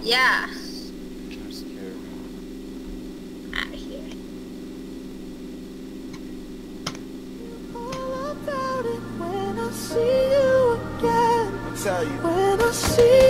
Yeah. You're trying to scare me. Out of here. All about it when I see you again. I tell you. When I see